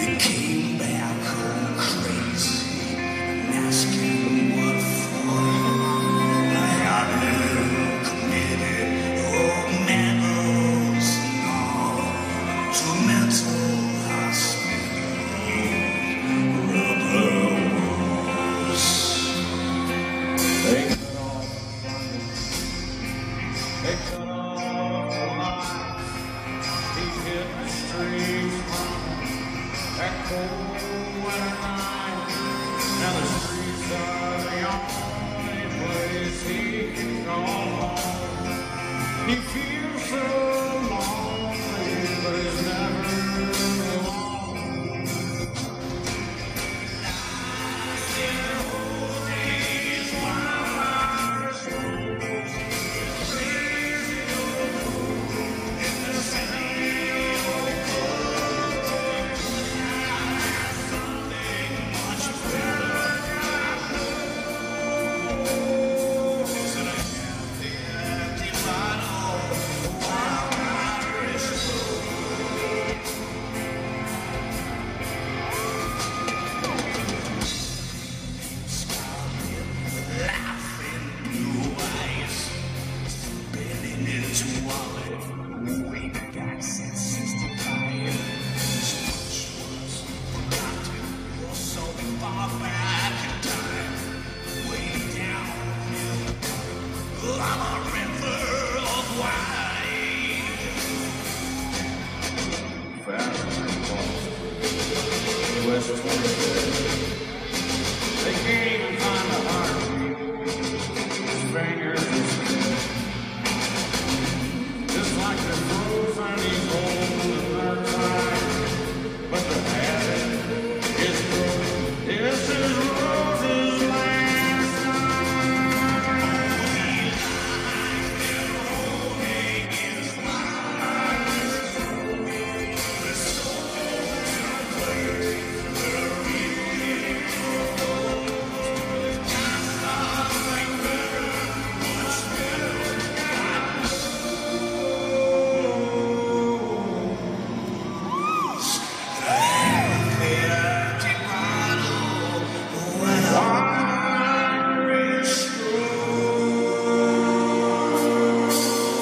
came back home crazy, asking what for. I hadn't committed medals and all to mental hospital rubber walls. They cut off funding. They cut off the lights. He hit the streets running that cold winter night. Now the streets are the only place he can go home. He feels so lonely, but he's never alone. Lies in the old days, wildfires rose. Crazy old fool in the same old clothes. Something much better got lost in a empty bottle, a wild Irish road. Scarlet with laughing blue eyes, spinning his wallet way back since '65. His touch was forgotten, or so far back in time, way down on a river of wine. Playin Possum, West 23rd. They can't even find the heartbeat. His fingers are stiff, just like the frozen he's holding their time. But the habit is broken. This is Rose's last time. They're holding his life. The souls are waiting for a real hero. Got something better, much better. Empty bottle, wild Irish rose.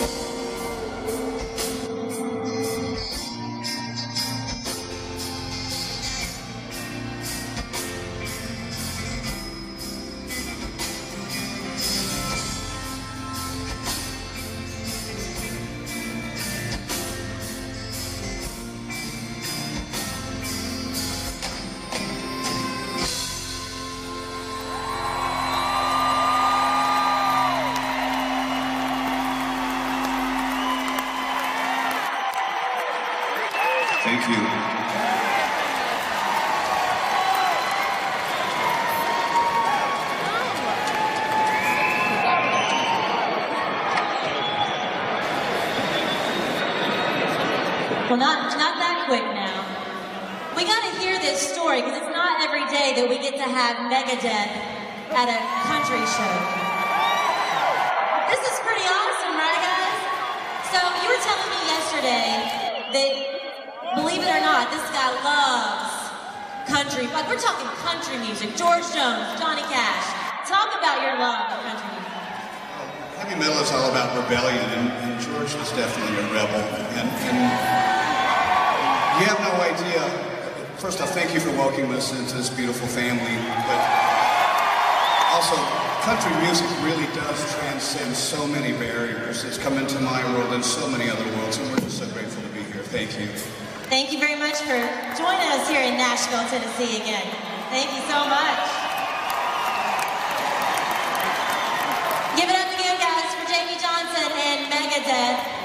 Thank you. Well, not that quick now. We gotta hear this story, because it's not every day that we get to have Megadeth at a country show. This is pretty awesome, right, guys? So, you were telling me yesterday that, believe it or not, this guy loves country. Like, we're talking country music. George Jones, Johnny Cash. Talk about your love for country music. Heavy metal is all about rebellion, and George is definitely a rebel. And you have no idea. First off, thank you for welcoming us into this beautiful family. But also, country music really does transcend so many barriers. It's come into my world and so many other worlds, and we're just so grateful to be here. Thank you. Thank you very much for joining us here in Nashville, Tennessee again. Thank you so much. Give it up again, guys, for Jamey Johnson and Megadeth.